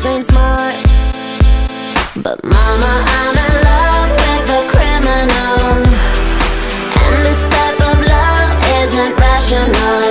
this ain't smart, but mama, I'm in love with a criminal, and this type of love isn't rational.